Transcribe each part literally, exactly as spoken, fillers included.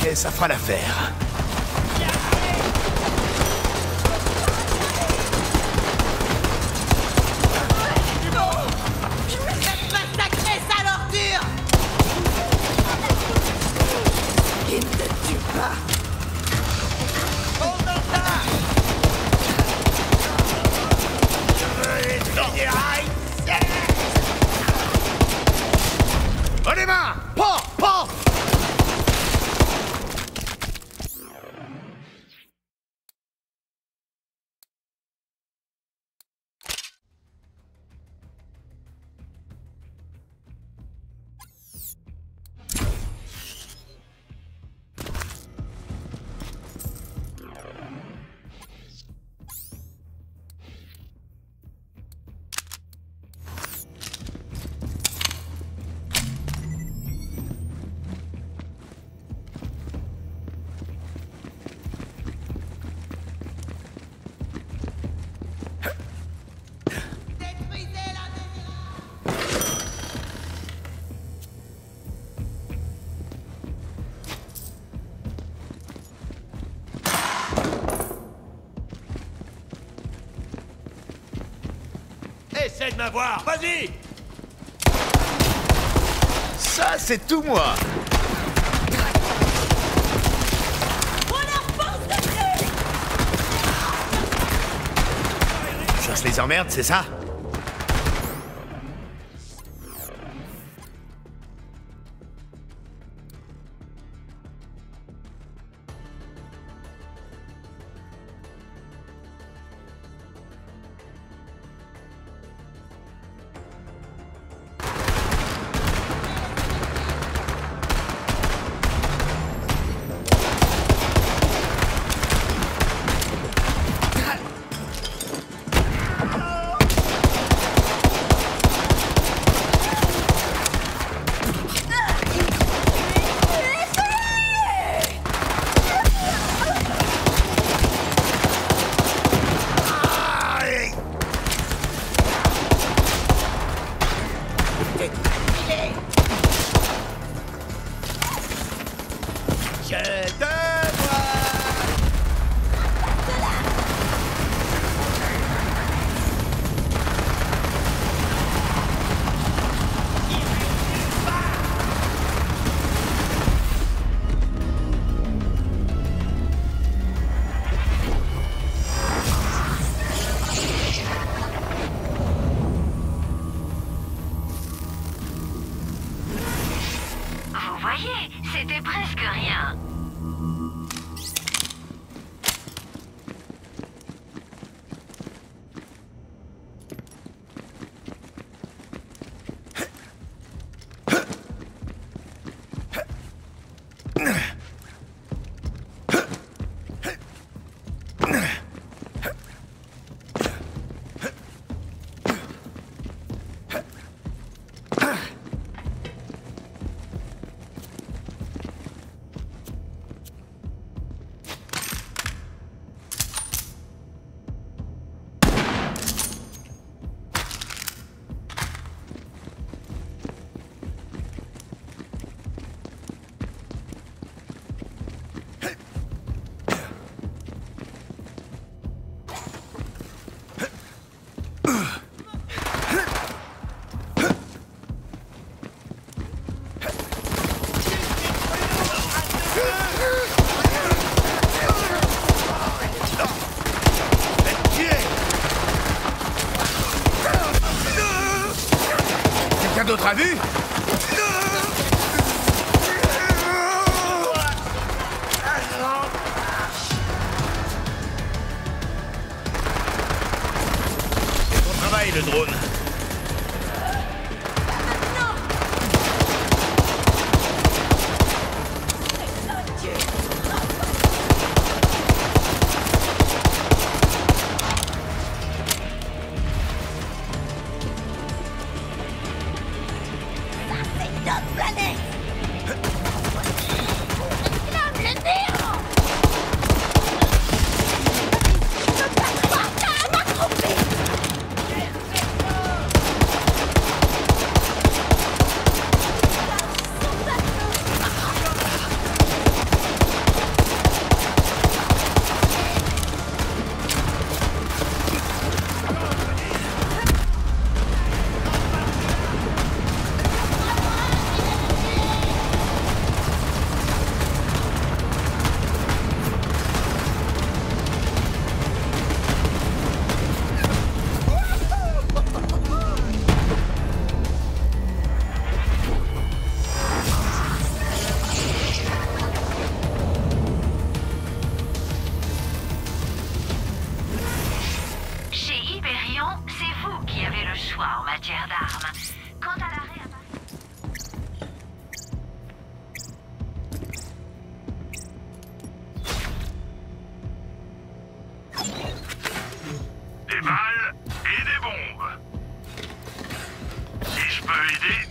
Ok, ça fera l'affaire. Essaie de m'avoir, vas-y! Ça, c'est tout moi! Tu cherches les emmerdes, c'est ça? C'était presque rien. Quelqu'un d'autre a vu? C'est ton travail, le drone. toi en matière d'armes. Quant à la réapparition... Des balles et des bombes. Si je peux aider...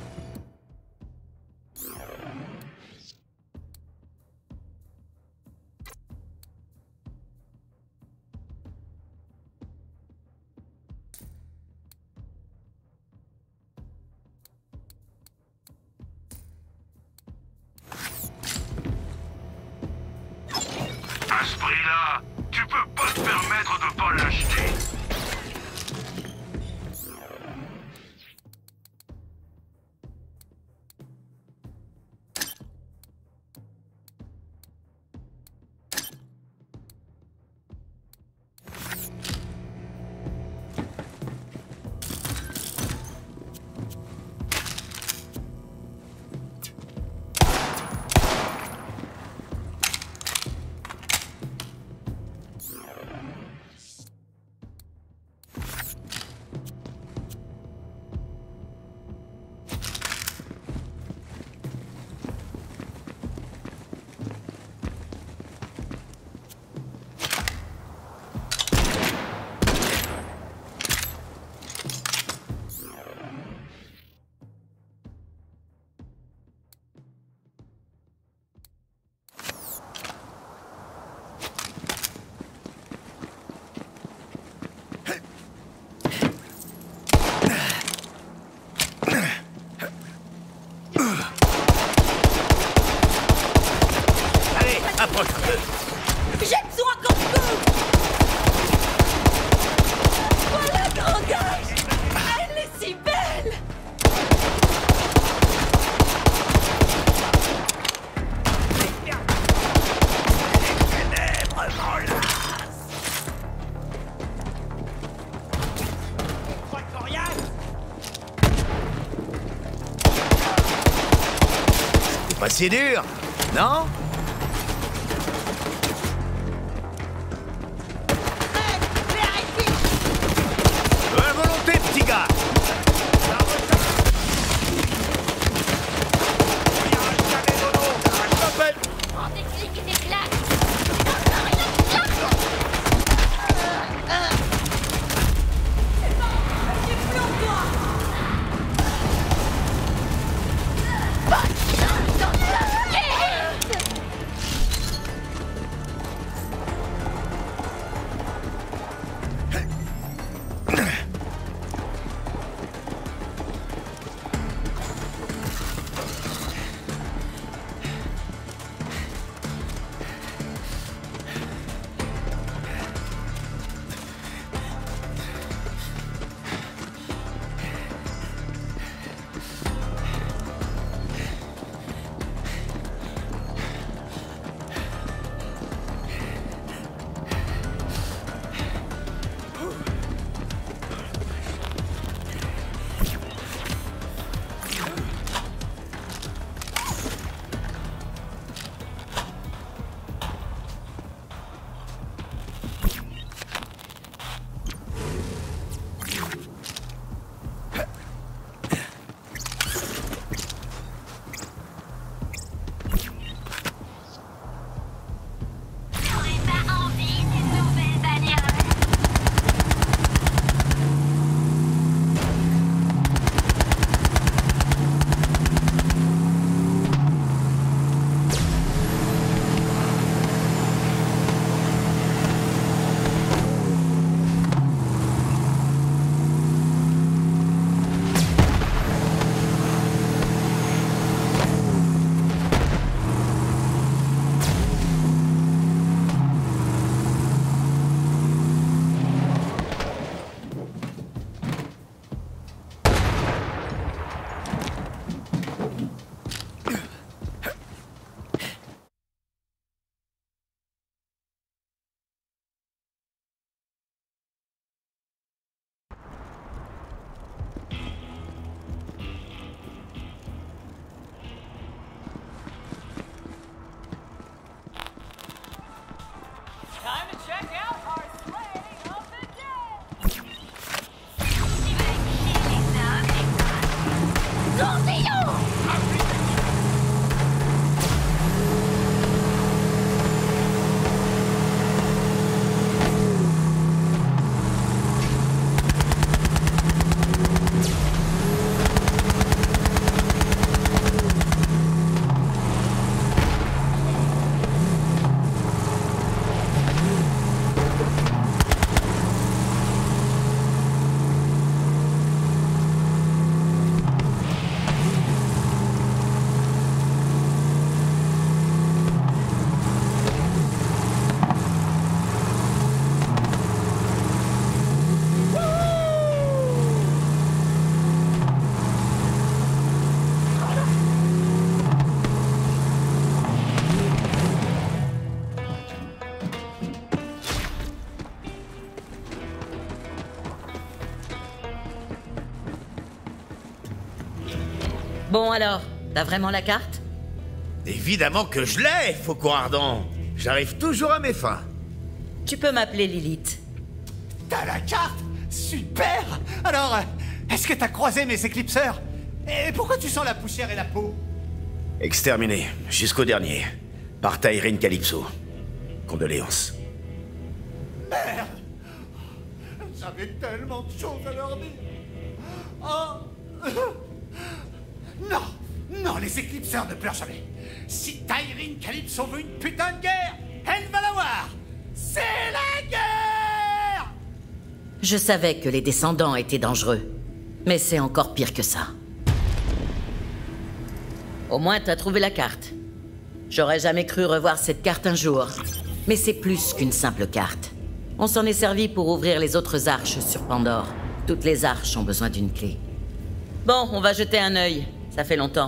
À ce prix-là, tu peux pas te permettre de pas l'acheter. Allez, approche un peu. Jette-toi comme coup. Voilà, grand gage. Elle est si belle. C'est pas si dur, non? Bonne volonté, petit gars. Prends des clics et des claques. Bon alors, t'as vraiment la carte? Évidemment que je l'ai, Faucon Ardent. J'arrive toujours à mes fins. Tu peux m'appeler Lilith. T'as la carte? Super! Alors, euh, est-ce que t'as croisé mes éclipseurs? Et pourquoi tu sens la poussière et la peau? Exterminé, jusqu'au dernier. Par Tyreen Calypso. Condoléances. Merde! J'avais tellement de choses à leur dire. Oh! Non! Non, les éclipseurs ne pleurent jamais. Si Tyreen Calypso veut une putain de guerre, elle va l'avoir! C'est la guerre! Je savais que les descendants étaient dangereux. Mais c'est encore pire que ça. Au moins, t'as trouvé la carte. J'aurais jamais cru revoir cette carte un jour. Mais c'est plus qu'une simple carte. On s'en est servi pour ouvrir les autres arches sur Pandore. Toutes les arches ont besoin d'une clé. Bon, on va jeter un œil. Ça fait longtemps.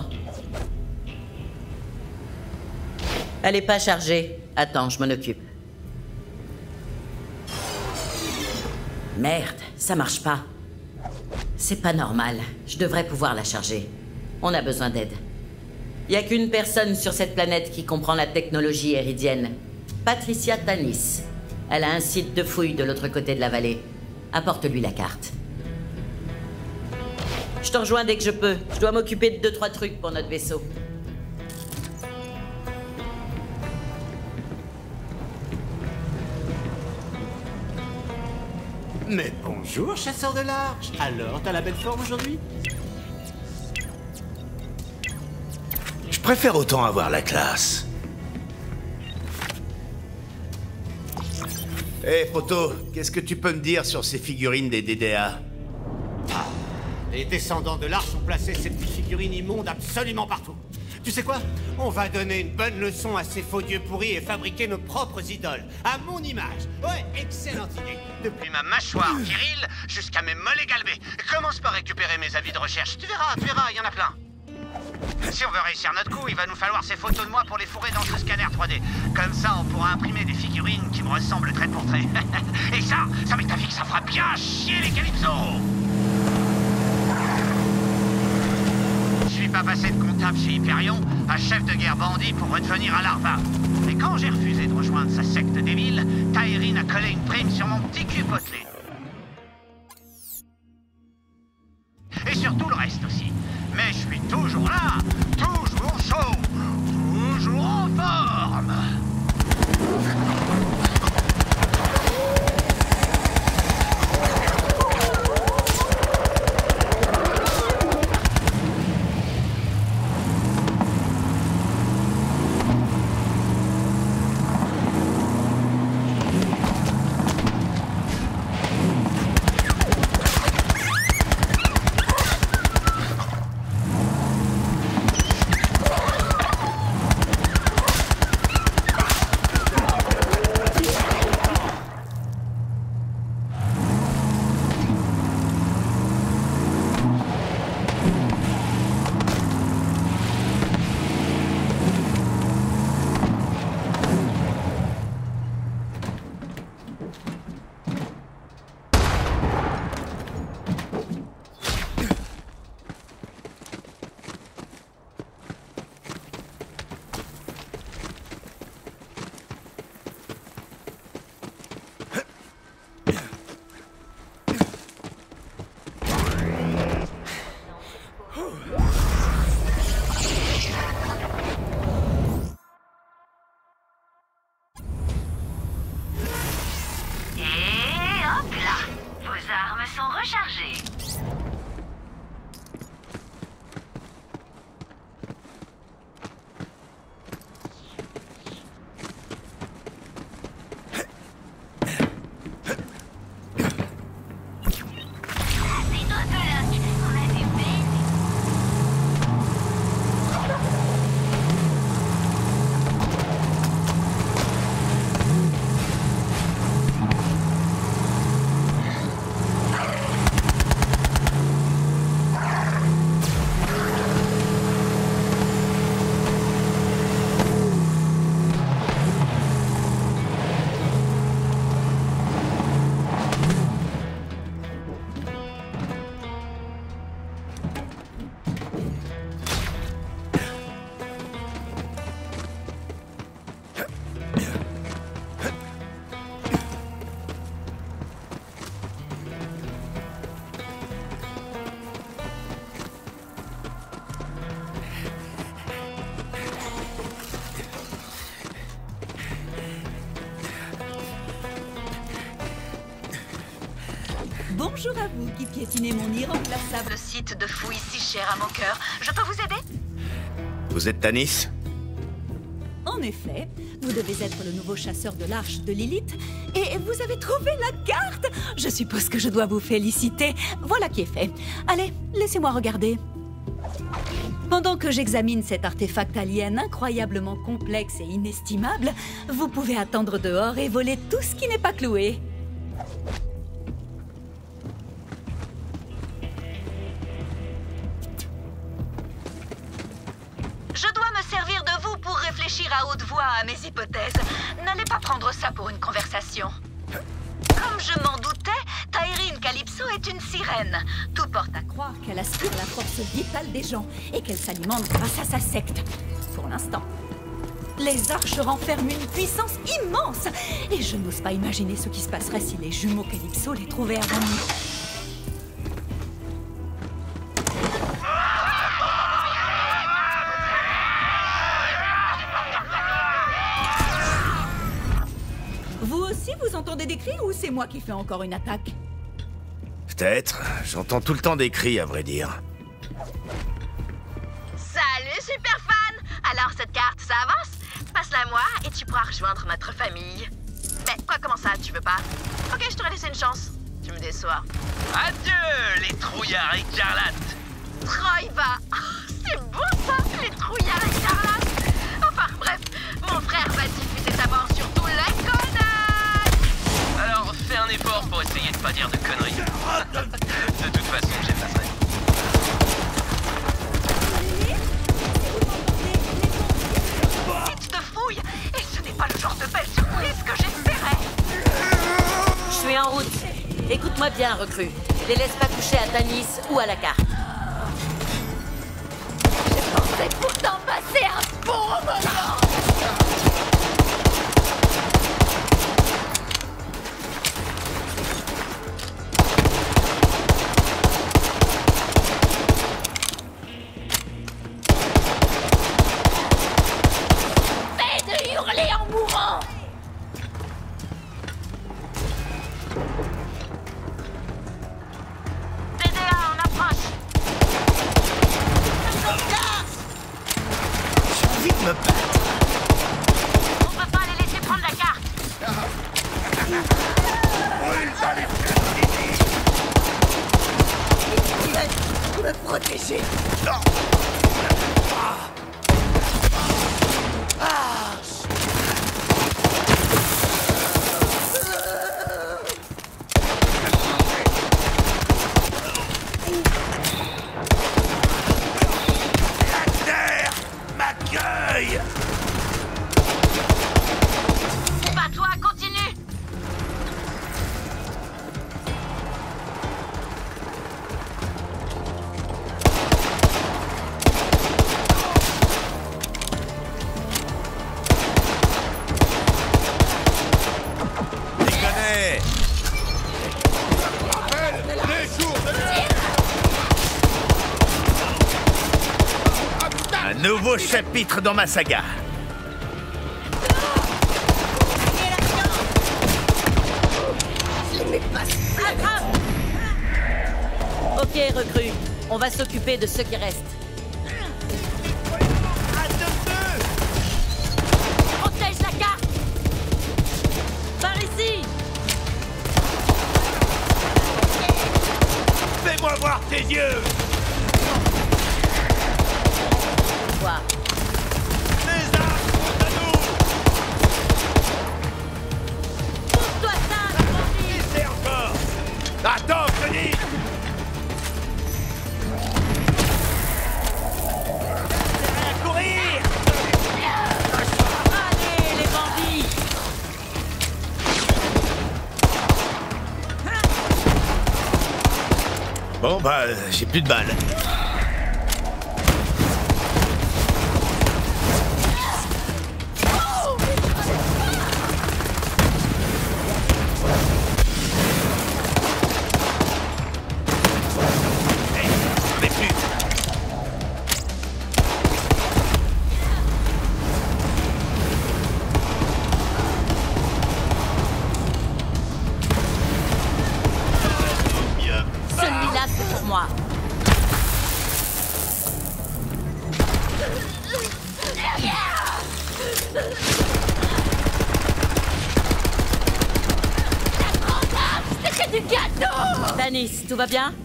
Elle est pas chargée. Attends, je m'en occupe. Merde, ça marche pas. C'est pas normal. Je devrais pouvoir la charger. On a besoin d'aide. Y a qu'une personne sur cette planète qui comprend la technologie éridienne. Patricia Tanis. Elle a un site de fouille de l'autre côté de la vallée. Apporte-lui la carte. Je te rejoins dès que je peux. Je dois m'occuper de deux, trois trucs pour notre vaisseau. Mais bonjour, chasseur de l'arche. Alors, t'as la belle forme aujourd'hui? Je préfère autant avoir la classe. Hé, hey, Poto, qu'est-ce que tu peux me dire sur ces figurines des D D A? Ah, les descendants de l'arche ont placé ces petites figurines immondes absolument partout. Tu sais quoi? On va donner une bonne leçon à ces faux dieux pourris et fabriquer nos propres idoles, à mon image. Ouais, excellente idée. Depuis ma mâchoire virile jusqu'à mes mollets galbés. Commence par récupérer mes avis de recherche. Tu verras, tu verras, il y en a plein. Si on veut réussir notre coup, il va nous falloir ces photos de moi pour les fourrer dans ce scanner trois D. Comme ça, on pourra imprimer des figurines qui me ressemblent trait pour trait. Et ça, ça m'est avis que ça fera bien chier les Calypso. Je suis pas passé de comptable chez Hyperion à chef de guerre bandit pour redevenir un larva. Mais quand j'ai refusé de rejoindre sa secte débile, Tyreen a collé une prime sur mon petit cul potelé. Et sur tout le reste aussi. Mais je suis toujours là, toujours chaud, toujours en forme. Bonjour à vous qui piétinez mon irremplaçable site de fouilles si cher à mon cœur. Je peux vous aider? Vous êtes Tanis? En effet, vous devez être le nouveau chasseur de l'arche de Lilith et vous avez trouvé la carte. Je suppose que je dois vous féliciter. Voilà qui est fait. Allez, laissez-moi regarder. Pendant que j'examine cet artefact alien incroyablement complexe et inestimable, vous pouvez attendre dehors et voler tout ce qui n'est pas cloué. Je dois me servir de vous pour réfléchir à haute voix à mes hypothèses. N'allez pas prendre ça pour une conversation. Comme je m'en doutais, Tyreen Calypso est une sirène. Tout porte à croire qu'elle aspire la force vitale des gens et qu'elle s'alimente grâce à sa secte. Pour l'instant. Les arches renferment une puissance immense et je n'ose pas imaginer ce qui se passerait si les jumeaux Calypso les trouvaient avant nous. Vous aussi, vous entendez des cris ou c'est moi qui fais encore une attaque? Peut-être. J'entends tout le temps des cris, à vrai dire. Salut, super fan! Alors, cette carte, ça avance? Passe-la moi et tu pourras rejoindre notre famille. Mais quoi, comment ça, tu veux pas? Ok, je t'aurais laissé une chance. Tu me déçois. Adieu, les trouillards écarlates. Troy va... Oh, c'est beau, ça, les trouillards écarlates! Enfin, bref, mon frère va diffuser ta mort sur tous les connards! Alors, fais un effort pour essayer de pas dire de conneries. De toute façon, j'effacerai. Site de fouille! Et ce n'est pas le genre de belle surprise que j'espérais! Je suis en route. Écoute-moi bien, recrue. Les laisse pas toucher à Tanis ou à la carte. Je pensais pourtant passer un bon moment. Fais de hurler en mourant. T D A en approche! J'ai envie de me battre. On peut pas les laisser prendre la carte! Me protéger. La terre m'accueille. Pas toi, continue! Déconnez. Les jours de Un nouveau chapitre dans ma saga. Ok, recrue. On va s'occuper de ceux qui restent. Protège la carte. Par ici! Fais-moi voir tes yeux! Quoi? Les armes sont à nous! Pousse-toi ça, bandit! Qui c'est encore? Attends, je te dis! C'est à courir! Allez, les bandits! Bon, bah, j'ai plus de balles. Hey, j'en ai plus. Mieux masque pour moi. C'était du gâteau! Tanis, tout va bien?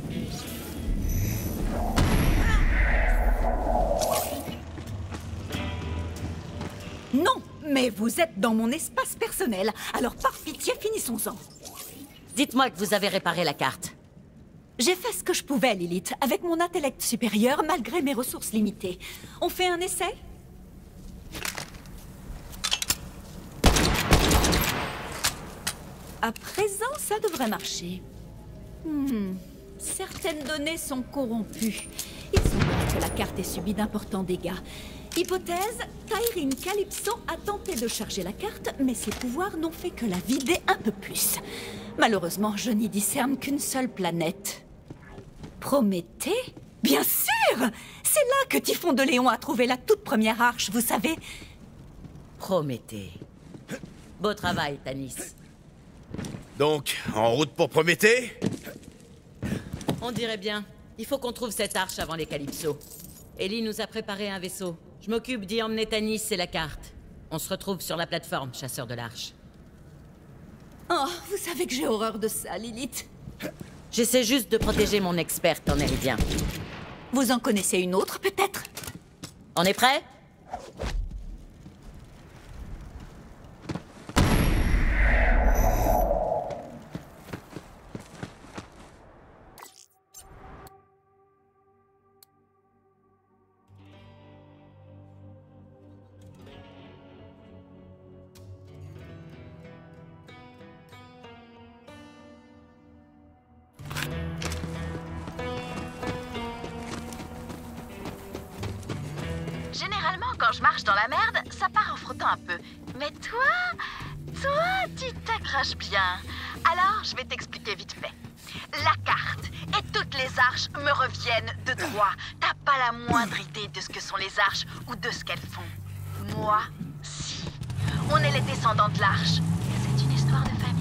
Non, mais vous êtes dans mon espace personnel, alors par pitié, finissons-en. Dites-moi que vous avez réparé la carte. J'ai fait ce que je pouvais, Lilith, avec mon intellect supérieur, malgré mes ressources limitées. On fait un essai? À présent, ça devrait marcher. Hmm. Certaines données sont corrompues. Il semblerait que la carte ait subi d'importants dégâts. Hypothèse, Taïrine Calypso a tenté de charger la carte, mais ses pouvoirs n'ont fait que la vider un peu plus. Malheureusement, je n'y discerne qu'une seule planète. Prométhée? Bien sûr! C'est là que Typhon de Léon a trouvé la toute première arche, vous savez. Prométhée. Beau travail, Tanis. Donc, en route pour Prométhée? On dirait bien. Il faut qu'on trouve cette arche avant les Calypso. Ellie nous a préparé un vaisseau. Je m'occupe d'y emmener Tanis et la carte. On se retrouve sur la plateforme, chasseur de l'arche. Oh, vous savez que j'ai horreur de ça, Lilith. J'essaie juste de protéger mon experte en Héridien. Vous en connaissez une autre, peut-être? On est prêt? Généralement, quand je marche dans la merde, ça part en frottant un peu. Mais toi, toi, tu t'accroches bien. Alors, je vais t'expliquer vite fait. La carte et toutes les arches me reviennent de droit. T'as pas la moindre idée de ce que sont les arches ou de ce qu'elles font. Moi, si. On est les descendants de l'arche. C'est une histoire de famille.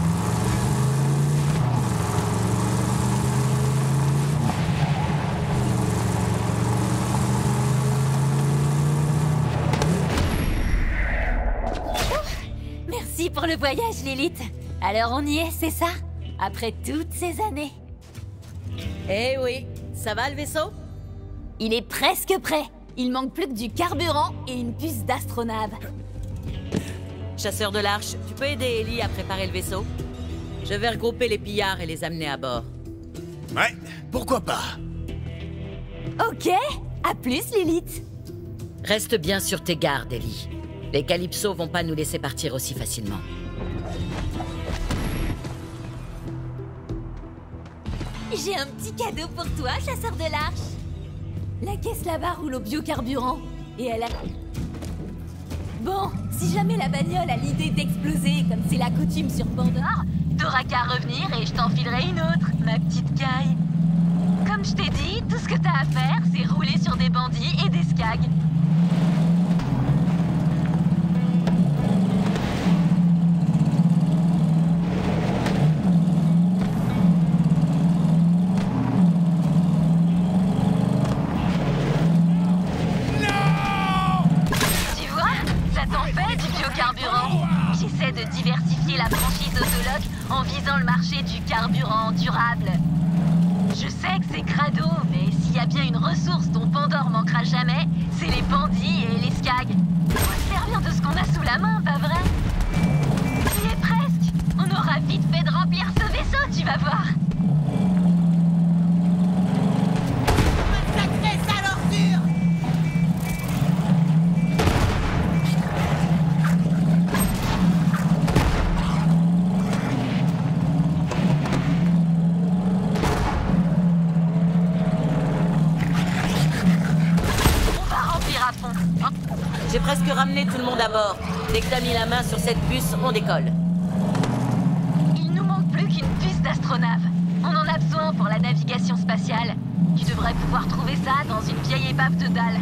Merci pour le voyage, Lilith. Alors on y est, c'est ça? Après toutes ces années. Eh oui, ça va le vaisseau? Il est presque prêt. Il manque plus que du carburant et une puce d'astronave. Chasseur de l'arche, tu peux aider Ellie à préparer le vaisseau? Je vais regrouper les pillards et les amener à bord. Ouais, pourquoi pas? Ok, à plus, Lilith. Reste bien sur tes gardes, Ellie. Les Calypso vont pas nous laisser partir aussi facilement. J'ai un petit cadeau pour toi, chasseur de l'arche. La caisse là-bas roule au biocarburant. Et elle a... Bon, si jamais la bagnole a l'idée d'exploser, comme c'est la coutume sur Pandore, T'auras qu'à revenir et je t'enfilerai une autre, ma petite caille. Comme je t'ai dit, tout ce que t'as à faire, c'est rouler sur des bandits et des skags. J'essaie de diversifier la franchise Autolock en visant le marché du carburant durable. Je sais que c'est crado, mais s'il y a bien une ressource dont Pandore manquera jamais, c'est les bandits et les skags. Faut se servir de ce qu'on a sous la main, pas vrai? Tu y es presque. On aura vite fait de remplir ce vaisseau, tu vas voir. Sacré sale ordure! J'ai presque ramené tout le monde à bord. Dès que t'as mis la main sur cette puce, on décolle. Il nous manque plus qu'une puce d'astronave. On en a besoin pour la navigation spatiale. Tu devrais pouvoir trouver ça dans une vieille épave de dalle.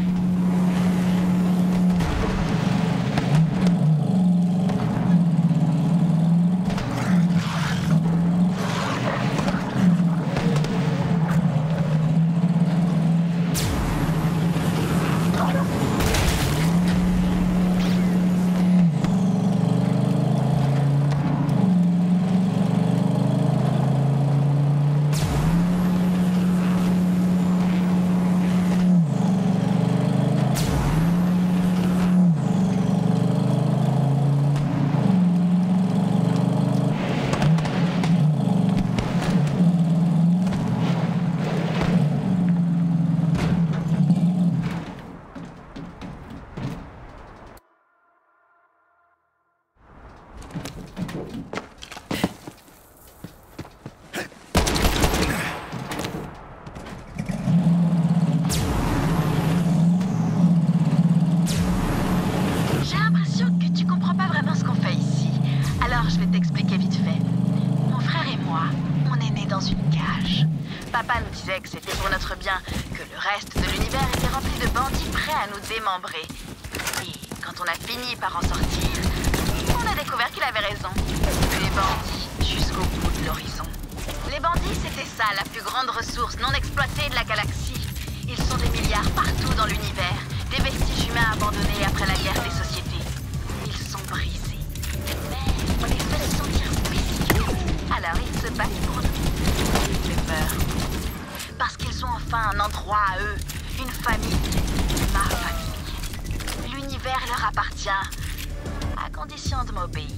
Papa nous disait que c'était pour notre bien, que le reste de l'univers était rempli de bandits prêts à nous démembrer. Et quand on a fini par en sortir, on a découvert qu'il avait raison. Les bandits, jusqu'au bout de l'horizon. Les bandits, c'était ça, la plus grande ressource non exploitée de la galaxie. Ils sont des milliards partout dans l'univers, des vestiges humains abandonnés après la guerre des sociétés. Ils sont brisés, mais on les fait se sentir spéciaux. Alors ils se battent pour nous. J'ai peur. Parce qu'ils ont enfin un endroit à eux, une famille, ma famille. L'univers leur appartient, à condition de m'obéir.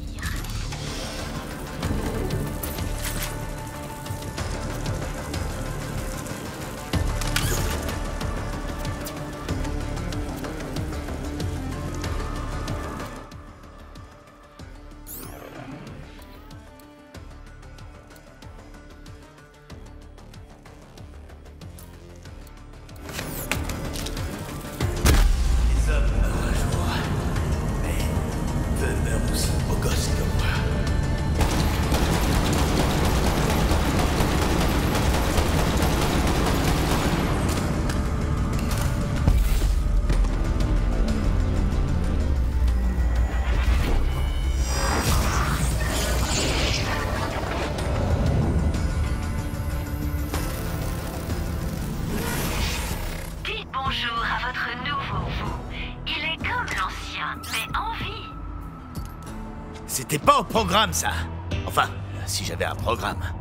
Bonjour à votre nouveau vous. Il est comme l'ancien, mais en vie. C'était pas au programme, ça. Enfin, si j'avais un programme.